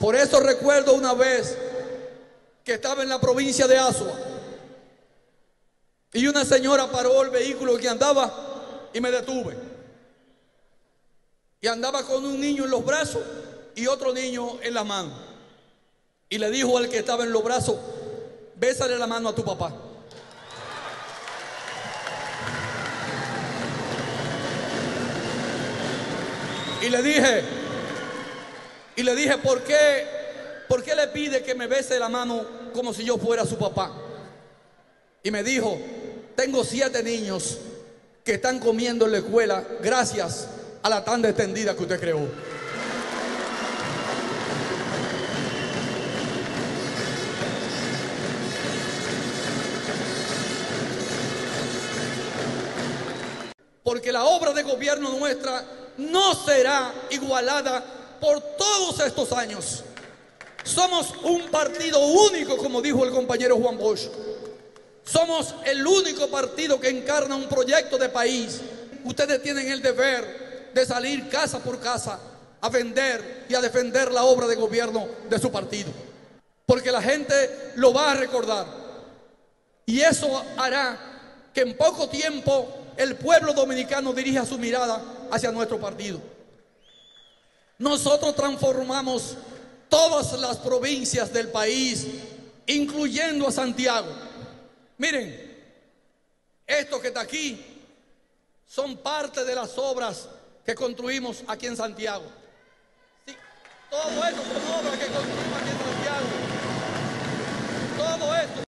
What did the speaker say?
Por eso recuerdo una vez que estaba en la provincia de Azua y una señora paró el vehículo que andaba y me detuve. Y andaba con un niño en los brazos y otro niño en la mano. Y le dijo al que estaba en los brazos: bésale la mano a tu papá. Y le dije, ¿por qué le pide que me bese la mano como si yo fuera su papá? Y me dijo: tengo 7 niños que están comiendo en la escuela gracias a la tanda extendida que usted creó. Porque la obra de gobierno nuestra no será igualada por todos estos años. Somos un partido único, como dijo el compañero Juan Bosch. Somos el único partido que encarna un proyecto de país. Ustedes tienen el deber de salir casa por casa a vender y a defender la obra de gobierno de su partido. Porque la gente lo va a recordar. Y eso hará que en poco tiempo el pueblo dominicano dirija su mirada hacia nuestro partido. Nosotros transformamos todas las provincias del país, incluyendo a Santiago. Miren, esto que está aquí son parte de las obras que construimos aquí en Santiago. Sí, todo esto son obras que construimos aquí en Santiago. Todo esto.